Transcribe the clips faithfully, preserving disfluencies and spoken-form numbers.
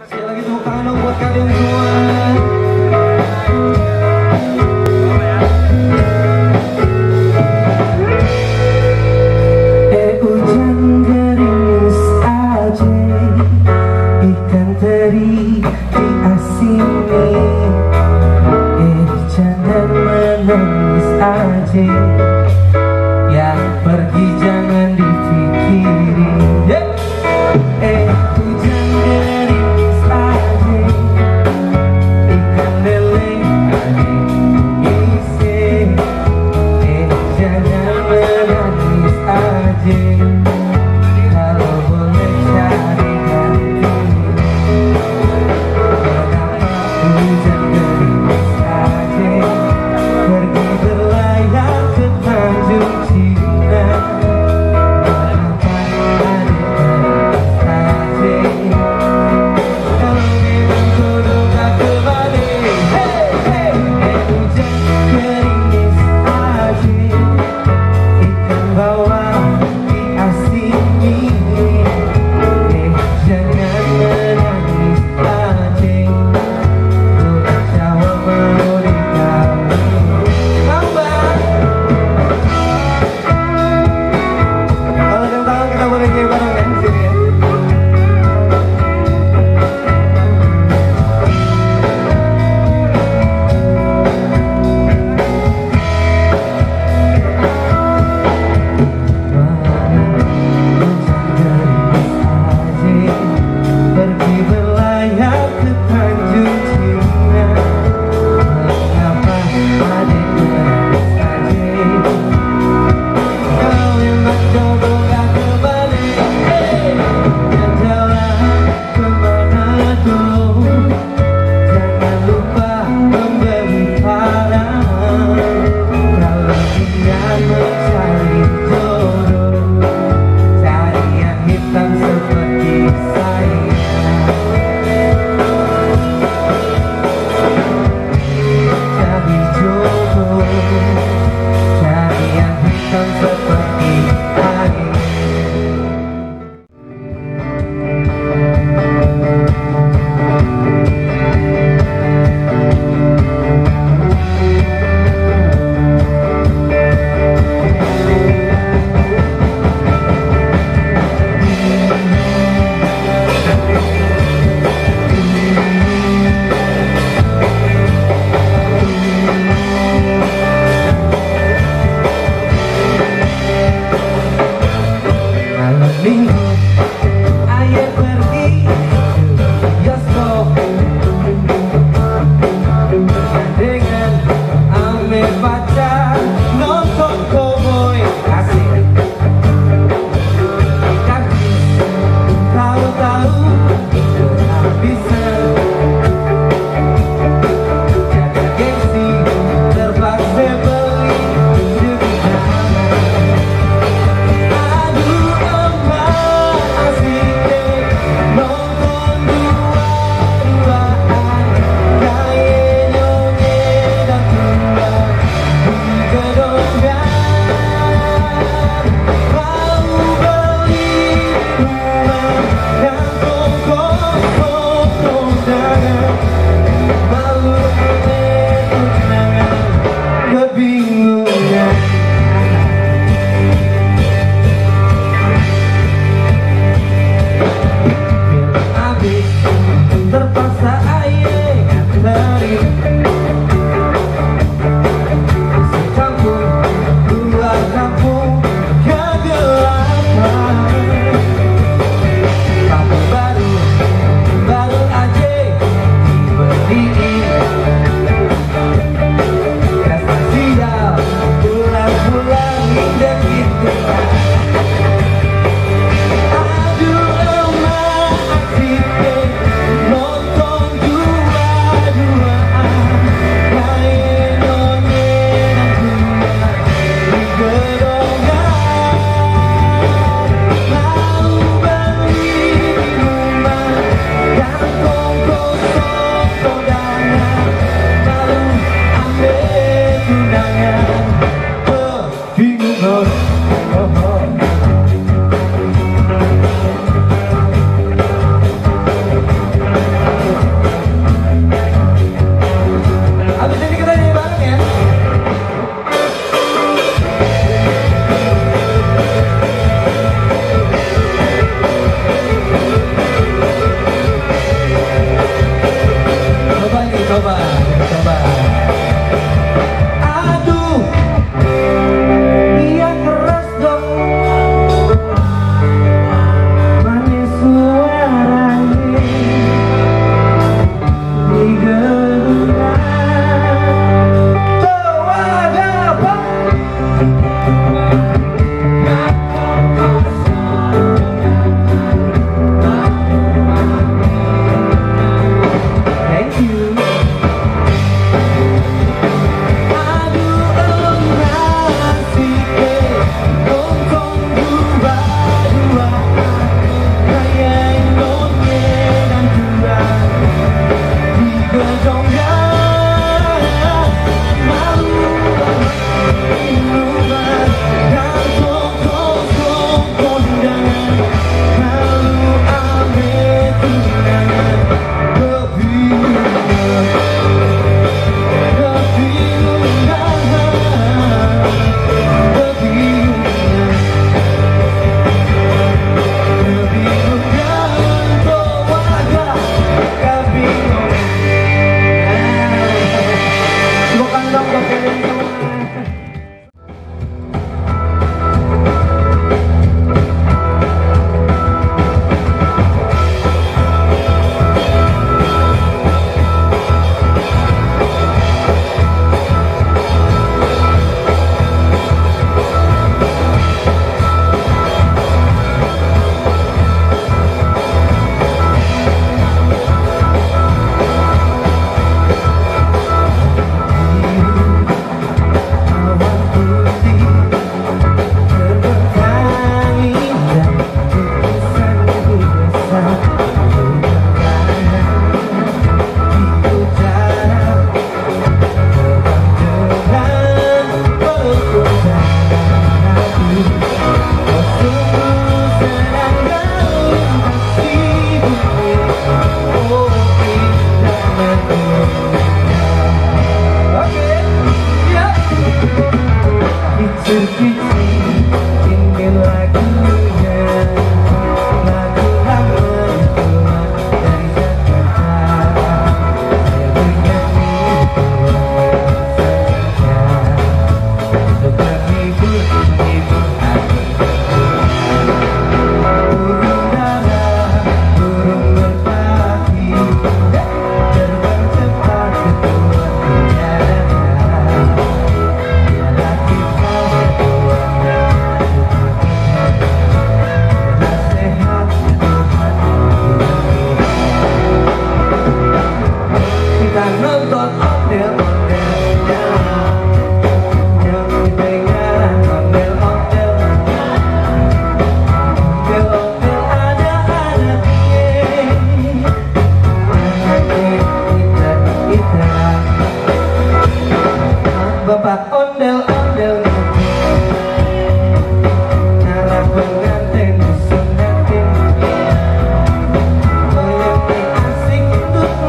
Sekali lagi tepuk tangan dong buat kalian semua. Eh hujan gerimis aja, ikan teri di asini. Eh jangan menangis aja, yang pergi jangan dipikirin. Yeah. Eh hujan gerimis aja, ikan lele aja isi. Eh jangan menangis aja, kalau boleh cari ganti. Kenapa hujan gerimis aja, pergi berlayar ke Tanjung Cina.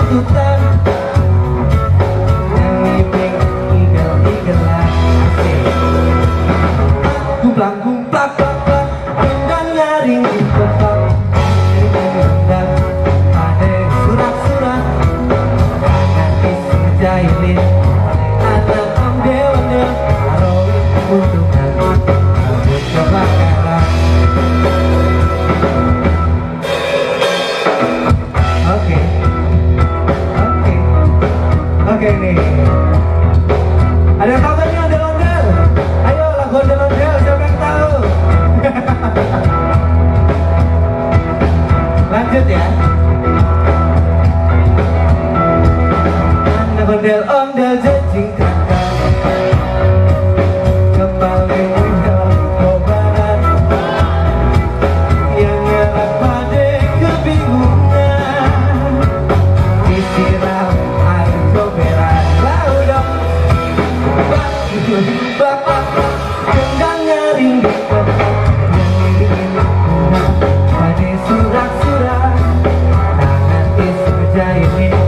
tuntutan yang ngiping igel-igelan. Gumplak gumplak plak gendang nyaring di tempat gendang ada surat-surat kangen isi jahilin anak om dewa arowi untungan rambut kebakaran. Oke oke oke nih, ada yang tahu kan nih ondel-ondel? Ayo lagu ondel-ondel, siapa yang tahu? Lanjut ya. Anak ondel-ondel jajing kakak kembali dalam kobaran yang nyerat pada kebingungan disiram air koberan. Lalu dong bapak gendang nyaring di tempat yang ingin pada surat-surat tangan isi jahilin